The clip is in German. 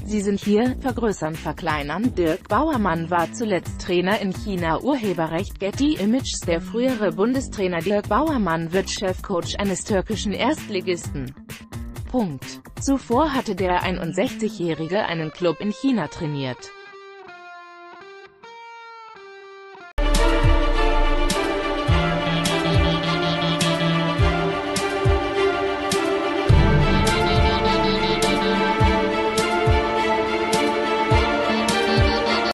Sie sind hier, vergrößern, verkleinern. Dirk Bauermann war zuletzt Trainer in China. Urheberrecht Getty Images. Der frühere Bundestrainer Dirk Bauermann wird Chefcoach eines türkischen Erstligisten. Zuvor hatte der 61-Jährige einen Club in China trainiert.